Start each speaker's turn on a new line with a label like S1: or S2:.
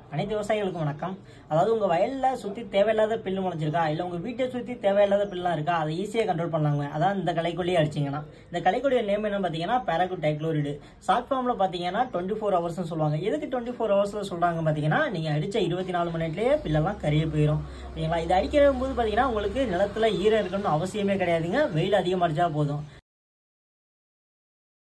S1: அனைத்து விவசாயிகளுக்கும் வணக்கம். அதாவது உங்க வயல்ல சுத்தி தேவையில்லாத பில்லு முளைச்சிருக்கா, இல்ல உங்க வீட்டை சுத்தி தேவையில்லாத பில்லாம் இருக்கா, அதை ஈஸியா கண்ட்ரோல் பண்ணலாங்க. அதான் இந்த களைக்கொல்லியை அடிச்சீங்கன்னா, இந்த களைக்கொல்லிய நேம் என்ன பாத்தீங்கன்னா பாராகுட் டைக்ளோரைடு. ஷார்ட் ஃபார்ம்ல பாத்தீங்கன்னா 24 ஹவர்ஸ் சொல்லுவாங்க. எதுக்கு 24 ஹவர்ஸ்ல சொல்றாங்க பாத்தீங்கன்னா, நீங்க அடிச்ச 24 மணி நேரத்திலேயே பில்லெல்லாம் கறிய போயிடும். சரிங்களா? இது அடிக்கிற போது பாத்தீங்கன்னா உங்களுக்கு நிலத்துல ஈரம் இருக்கணும்னு அவசியமே கிடையாதுங்க. வெயில் அதிகமா அடிச்சா போதும்.